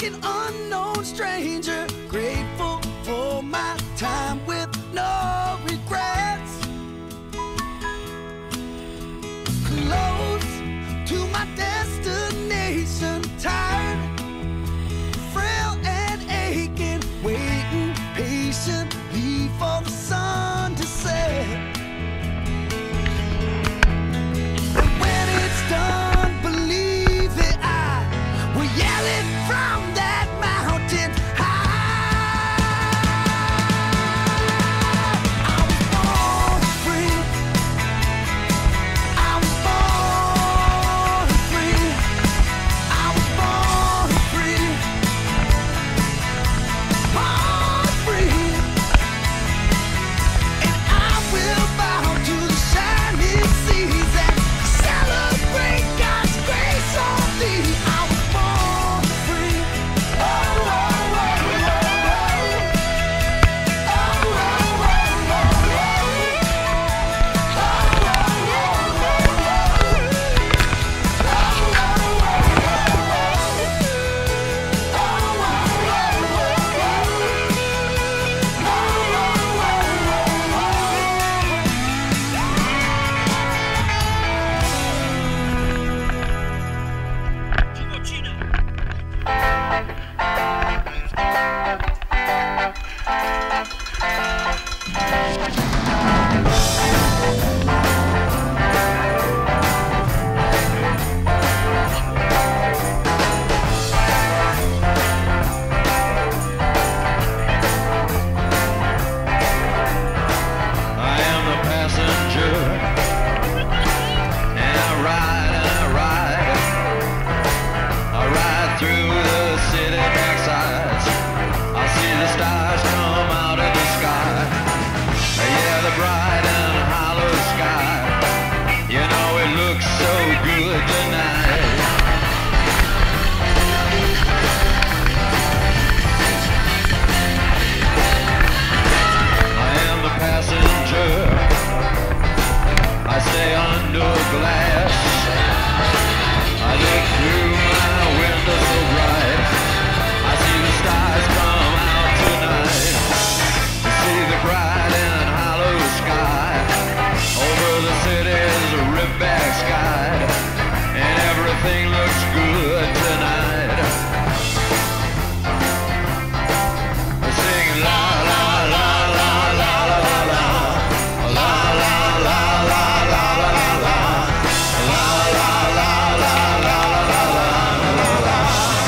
an unknown stranger, grateful for my time with no regrets. Close to my destination, tired, frail and aching, waiting patiently for the sun to set. And when it's done, believe that I will yell it from that mountain high. I was born free. I was born free. I was born free. Born free. And I will bow to the shining seas and celebrate God's grace on thee. I was born free. Oh, oh, oh, oh, oh. Oh, oh, oh, oh, oh. Oh, I am the passenger, and I ride through the city backsides. I see the stars come out of the sky. Yeah, the bright and hollow sky. You know it looks so good tonight. I am the passenger. I stay under glass. I look through my window so bright. I see the stars come out tonight. I see the bright and hollow sky. Over the city's ripped back sky. And everything looks good tonight. I sing la la la la la la la la. La la la la la la la la. La la la la la la la la.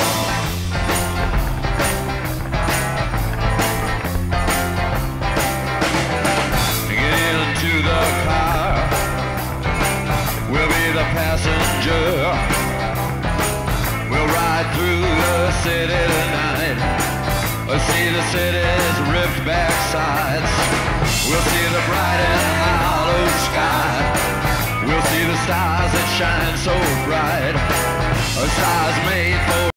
Get into the car. We'll be the passenger. We'll ride through the city tonight. We'll see the city's ripped back sides. We'll see the bright and hollow sky. We'll see the stars that shine so bright. Stars made for